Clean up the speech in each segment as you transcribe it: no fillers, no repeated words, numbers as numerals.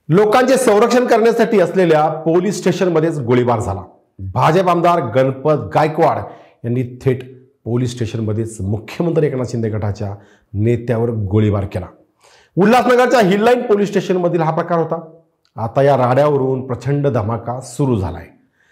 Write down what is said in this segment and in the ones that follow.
लोकांचे संरक्षण करण्यासाठी असलेल्या पोलीस स्टेशनमध्येच गोळीबार झाला। भाजप आमदार गणपत गायकवाड यांनी थेट पोलीस स्टेशनमध्येच मुख्यमंत्री एकनाथ शिंदे गटाच्या नेत्यावर गोळीबार केला। उल्हासनगरच्या हिल लाईन पोलीस स्टेशनमधील हा प्रकार होता। आता या राड्यावरून प्रचंड धमाका सुरू झालाय।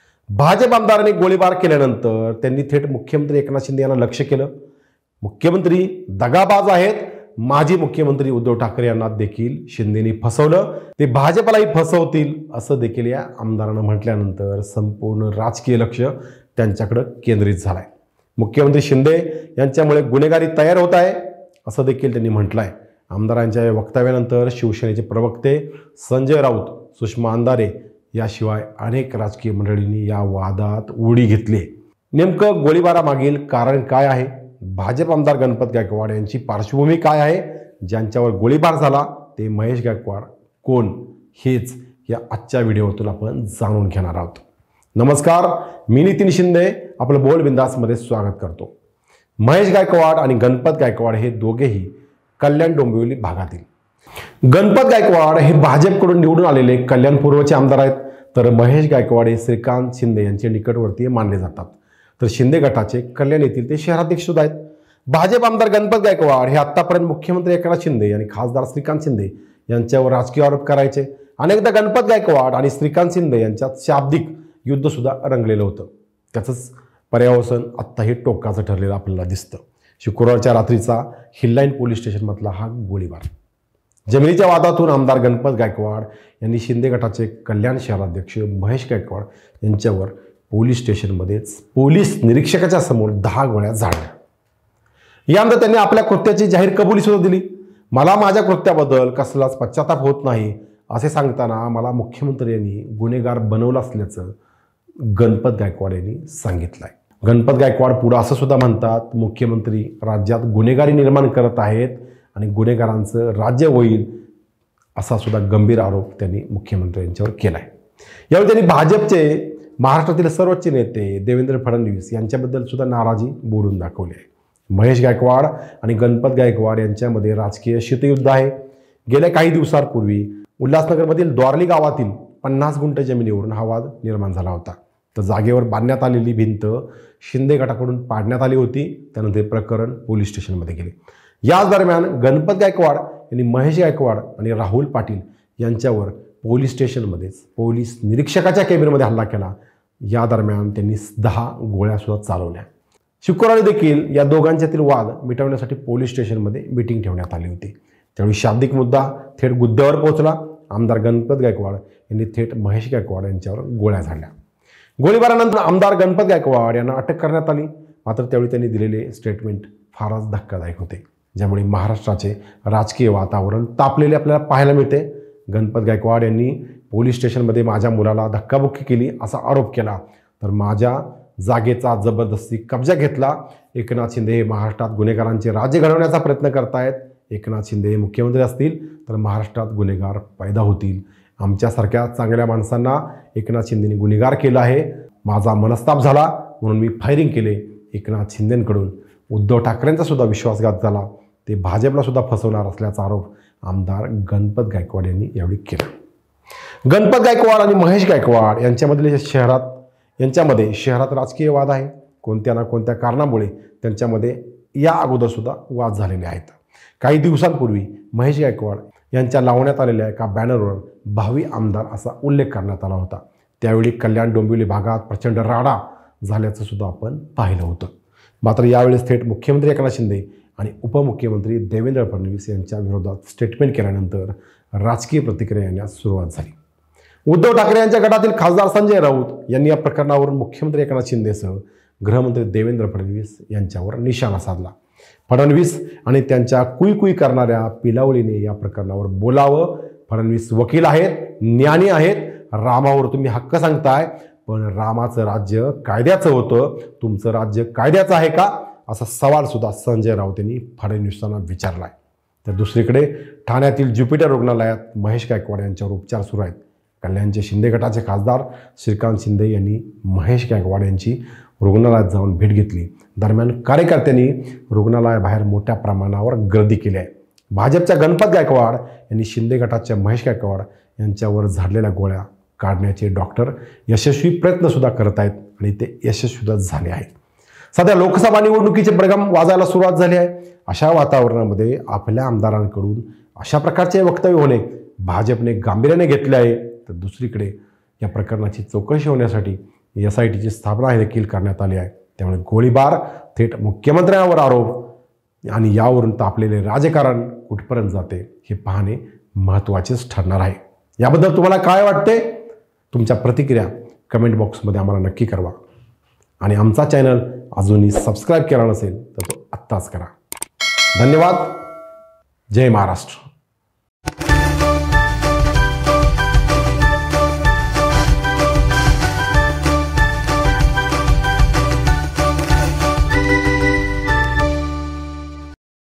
भाजप आमदारांनी गोळीबार केल्यानंतर त्यांनी थेट मुख्यमंत्री एकनाथ शिंदे यांना लक्ष्य केलं। मुख्यमंत्री दगाबाज आहेत, माजी मुख्यमंत्री उद्धव ठाकरे यांना देखील शिंदेंनी फसवलं, ते भाजपलाही फसवतील असं देखील या आमदारांना म्हटल्यानंतर संपूर्ण राजकीय लक्ष त्यांच्याकडे केंद्रित झालंय। मुख्यमंत्री शिंदे यांच्यामुळे गुन्हेगारी तयार होत आहे असं देखील त्यांनी म्हटलंय। आमदारांच्या या वक्तव्यानंतर शिवसेनेचे प्रवक्ते संजय राऊत, सुषमा अंधारे याशिवाय अनेक राजकीय मंडळींनी या वादात उडी घेतली। नेमकं गोळीबारामागील कारण काय आहे? भाजप आमदार गणपत गायकवाड यांची पार्श्वभूमी काय आहे? ज्यांच्यावर गोळीबार झाला ते महेश गायकवाड कोण? हेच या आजच्या व्हिडिओतून आपण जाणून घेणार आहोत। नमस्कार, मी नितीन शिंदे आपलं बोल बिंदासमध्ये स्वागत करतो। महेश गायकवाड आणि गणपत गायकवाड हे दोघेही कल्याण डोंबिवली भागातील। गणपत गायकवाड हे भाजपकडून निवडून आलेले कल्याण पूर्वचे आमदार आहेत, तर महेश गायकवाड हे श्रीकांत शिंदे यांचे निकटवर्तीय मानले जातात। तर शिंदे गटाचे कल्याण येथील ते शहराध्यक्ष सुद्धा आहेत। भाजप आमदार गणपत गायकवाड हे आतापर्यंत मुख्यमंत्री एकनाथ शिंदे आणि खासदार श्रीकांत शिंदे यांच्यावर राजकीय आरोप करायचे। अनेकदा गणपत गायकवाड आणि श्रीकांत शिंदे यांच्यात शाब्दिक युद्ध सुद्धा रंगलेलं होतं। त्याचंच पर्यावसन आत्ताही टोकाचं ठरलेलं आपल्याला दिसतं। शुक्रवारच्या रात्रीचा हिल लाईन पोलीस स्टेशनमधला हा गोळीबार। जमिनीच्या वादातून आमदार गणपत गायकवाड यांनी शिंदे गटाचे कल्याण शहराध्यक्ष महेश गायकवाड यांच्यावर पोलीस स्टेशनमध्येच पोलीस निरीक्षकाच्या समोर 10 गोळ्या झाडल्या। यानंतर त्यांनी आपल्या कृत्याची जाहीर कबुली सुद्धा दिली। मला माझ्या कृत्याबद्दल कसलाच पश्चाताप होत नाही असे सांगताना मला मुख्यमंत्री यांनी गुन्हेगार बनवलं असल्याचं गणपत गायकवाड यांनी सांगितलंय। गणपत गायकवाड पुढे असं सुद्धा म्हणतात, मुख्यमंत्री राज्यात गुन्हेगारी निर्माण करत आहेत आणि गुन्हेगारांचं राज्य होईल असा सुद्धा गंभीर आरोप त्यांनी मुख्यमंत्री यांच्यावर केलाय। यावेळी त्यांनी भाजपचे महाराष्ट्रातील सर्वोच्च नेते देवेंद्र फडणवीस यांच्याबद्दल सुद्धा नाराजी बोलून दाखवली आहे। महेश गायकवाड आणि गणपत गायकवाड यांच्यामध्ये राजकीय शीतयुद्ध आहे। गेल्या काही दिवसांपूर्वी उल्हासनगरमधील द्वारली गावातील 50 गुंठ जमिनीवरून हा वाद निर्माण झाला होता। तर जागेवर बांधण्यात आलेली भिंत शिंदे गटाकडून पाडण्यात आली होती। त्यानंतर प्रकरण पोलीस स्टेशनमध्ये गेले। याच दरम्यान गणपत गायकवाड यांनी महेश गायकवाड आणि राहुल पाटील यांच्यावर पोलीस स्टेशनमध्येच पोलीस निरीक्षकाच्या केबिनमध्ये हल्ला केला। या दरम्यान त्यांनी 10 गोळ्या सुद्धा चालवल्या। शुक्रवारी देखील या दोघांच्यातील वाद मिटवण्यासाठी पोलीस स्टेशनमध्ये मीटिंग ठेवण्यात आली होती। त्यावेळी शाब्दिक मुद्दा थेट गुद्द्यावर पोहोचला। आमदार गणपत गायकवाड यांनी थेट महेश गायकवाड यांच्यावर गोळ्या झाडल्या। गोळीबारानंतर आमदार गणपत गायकवाड यांना अटक करण्यात आली। मात्र त्यावेळी त्यांनी दिलेले स्टेटमेंट फारच धक्कादायक होते, ज्यामुळे महाराष्ट्राचे राजकीय वातावरण तापलेले आपल्याला पाहायला मिळते। गणपत गायकवाड यांनी पोलीस स्टेशनमध्ये माझ्या मुलाला धक्काबुक्की केली असा आरोप केला, तर माझ्या जागेचा जबरदस्ती कब्जा घेतला। एकनाथ शिंदे हे महाराष्ट्रात गुन्हेगारांचे राज्य घडवण्याचा प्रयत्न करतायत। एकनाथ शिंदे हे मुख्यमंत्री असतील तर महाराष्ट्रात गुन्हेगार पैदा होतील। आमच्यासारख्या चांगल्या माणसांना एकनाथ शिंदेंनी गुन्हेगार केलं आहे। माझा मनस्ताप झाला म्हणून मी फायरिंग केले। एकनाथ शिंदेंकडून उद्धव ठाकरेंचा सुद्धा विश्वासघात झाला, ते भाजपला सुद्धा फसवणार असल्याचा आरोप आमदार गणपत गायकवाड यांनी यावेळी केला। गणपत गायकवाड आणि महेश गायकवाड यांच्यामध्ये शहरात राजकीय वाद आहे। कोणत्या ना कोणत्या कारणामुळे त्यांच्यामध्ये या अगोदर सुद्धा वाद झालेले आहेत। काही दिवसांपूर्वी महेश गायकवाड यांच्या लावण्यात आलेल्या एका बॅनरवर भावी आमदार असा उल्लेख करण्यात आला होता। त्यावेळी कल्याण डोंबिवली भागात प्रचंड राडा झाल्याचं सुद्धा आपण पाहिलं होतं। मात्र यावेळेस थेट मुख्यमंत्री एकनाथ शिंदे आणि उपमुख्यमंत्री देवेंद्र फडणवीस यांच्या विरोधात स्टेटमेंट केल्यानंतर राजकीय प्रतिक्रिया येण्यास सुरुवात झाली। उद्धव ठाकरे यांच्या गटातील खासदार संजय राऊत यांनी या प्रकरणावरून मुख्यमंत्री एकनाथ शिंदेसह गृहमंत्री देवेंद्र फडणवीस यांच्यावर निशाणा साधला। फडणवीस आणि त्यांच्या कुई करणाऱ्या पिलावळीने या प्रकरणावर बोलावं। फडणवीस वकील आहेत, ज्ञानी आहेत। रामावर तुम्ही हक्क सांगताय, पण रामाचं राज्य कायद्याचं होतं, तुमचं राज्य कायद्याचं आहे का असा सवाल सुद्धा संजय राऊत यांनी फडणवीसांना विचारलाय। तर दुसरीकडे ठाण्यातील ज्युपिटर रुग्णालयात महेश गायकवाड यांच्यावर उपचार सुरू आहेत। कल्याणचे शिंदे गटाचे खासदार श्रीकांत शिंदे यांनी महेश गायकवाड यांची रुग्णालयात जाऊन भेट घेतली। दरम्यान कार्यकर्त्यांनी रुग्णालयाबाहेर मोठ्या प्रमाणावर गर्दी केली आहे। भाजपच्या गणपत गायकवाड यांनी शिंदे गटाच्या महेश गायकवाड यांच्यावर झाडलेल्या गोळ्या काढण्याचे डॉक्टर यशस्वी प्रयत्नसुद्धा करत आहेत आणि ते यशस्वीसुद्धा झाले आहेत. सध्या लोकसभा निवडणुकीचे बडगम वाजायला सुरुवात झाली आहे. अशा वातावरणामध्ये आपल्या आमदारांकडून अशा प्रकारचे वक्तव्य होणे भाजपने गांभीर्याने घेतले आहे. तर दुसरीकडे या प्रकरणाची चौकशी होण्यासाठी SITची स्थापना देखील करण्यात आली आहे. त्यामुळे गोळीबार, थेट मुख्यमंत्र्यांवर आरोप आणि यावरून तापलेले राजकारण कुठपर्यंत जाते हे पाहणे महत्त्वाचेच ठरणार आहे. याबद्दल तुम्हाला काय वाटते? तुमच्या प्रतिक्रिया कमेंट बॉक्समध्ये आम्हाला नक्की कळवा आणि आमचा चॅनल अजूनही सबस्क्राईब केला नसेल तर तो आत्ताच करा. धन्यवाद. जय महाराष्ट्र.